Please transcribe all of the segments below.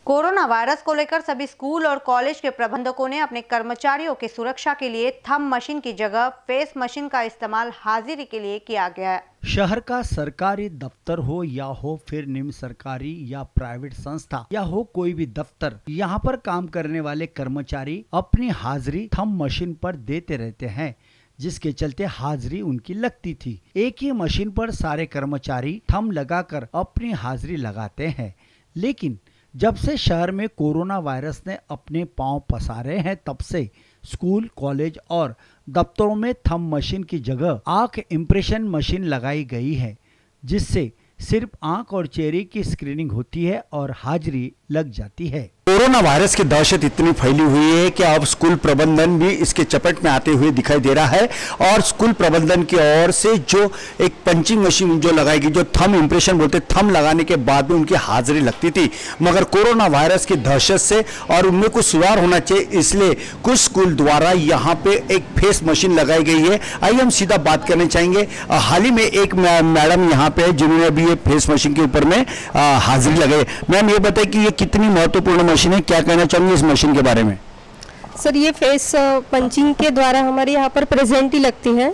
Corona virus को लेकर सभी स्कूल और कॉलेज के प्रबंधकों ने अपने कर्मचारियों की सुरक्षा के लिए थंब मशीन की जगह फेस मशीन का इस्तेमाल हाजिरी के लिए किया गया है। शहर का सरकारी दफ्तर हो या हो फिर निम्न सरकारी या प्राइवेट संस्था या हो कोई भी दफ्तर, यहाँ पर काम करने वाले कर्मचारी अपनी हाजिरी थंब मशीन पर देते रहते हैं, जिसके चलते हाजिरी उनकी लगती थी। एक ही मशीन पर सारे कर्मचारी थंब लगाकर अपनी हाजिरी लगाते हैं, लेकिन जब से शहर में कोरोना वायरस ने अपने पांव पसारे हैं, तब से स्कूल, कॉलेज और दफ्तरों में थंब मशीन की जगह आंख इंप्रेशन मशीन लगाई गई है, जिससे सिर्फ आंख और चेहरे की स्क्रीनिंग होती है और हाजिरी लग जाती है। कोरोना वायरस की दहशत इतनी फैली हुई है कि अब स्कूल प्रबंधन भी इसके चपेट में आते हुए दिखाई दे रहा है और स्कूल प्रबंधन की ओर से जो एक पंचिंग मशीन जो लगाएगी, जो थंब इंप्रेशन बोलते, थंब लगाने के बाद में उनकी हाजिरी लगती थी, मगर कोरोना वायरस की दहशत से और उनमें कुछ सुधार होना चाहिए, इसलिए कुछ स्कूल द्वारा यहाँ पे एक फेस मशीन लगाई गई है। आइए हम सीधा बात करने चाहेंगे। हाल ही में एक मैडम यहाँ पे जिन्होंने अभी ये फेस मशीन के ऊपर में हाजिरी लगाई। मैम, ये बताए कि ये कितनी महत्वपूर्ण मशीन है, क्या कहना चाहूंगी इस मशीन के बारे में? सर, ये फेस पंचिंग के द्वारा हमारे यहाँ पर प्रेजेंटी लगती है।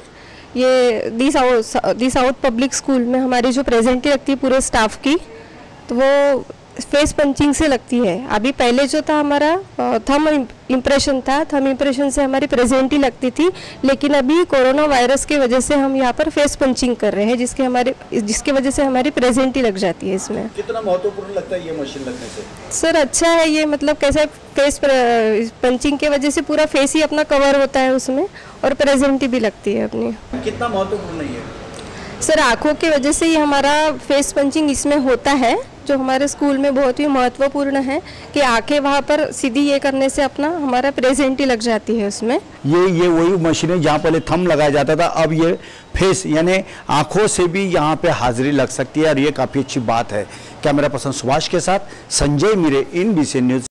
ये दी साउथ पब्लिक स्कूल में हमारी जो प्रेजेंटी लगती है पूरे स्टाफ की, तो वो फेस पंचिंग से लगती है। अभी पहले जो था हमारा थंब इम्प्रेशन था, थंब इम्प्रेशन से हमारी प्रेजेंटी लगती थी, लेकिन अभी कोरोना वायरस की वजह से हम यहाँ पर फेस पंचिंग कर रहे हैं, जिसके वजह से हमारी प्रेजेंटी लग जाती है। इसमें कितना महत्वपूर्ण लगता है ये मशीन लगने से? सर, अच्छा है ये, मतलब कैसे फेस पंचिंग के वजह से पूरा फेस ही अपना कवर होता है उसमें और प्रेजेंटी भी लगती है अपनी। कितना महत्वपूर्ण है सर, आँखों की वजह से ही हमारा फेस पंचिंग इसमें होता है, जो हमारे स्कूल में बहुत ही महत्वपूर्ण है कि आंखें वहाँ पर सीधी ये करने से अपना हमारा प्रेजेंटी लग जाती है उसमें। ये वही मशीन है जहाँ पहले थंब लगाया जाता था, अब ये फेस यानी आंखों से भी यहाँ पे हाजिरी लग सकती है और ये काफ़ी अच्छी बात है। कैमरा पर्सन सुभाष के साथ संजय मीरे, NBC न्यूज़।